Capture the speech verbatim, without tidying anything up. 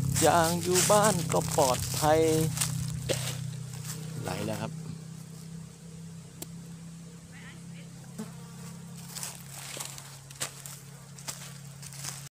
ดยางอยู่บ้านก็ปลอดภัยไหลแล้วครับ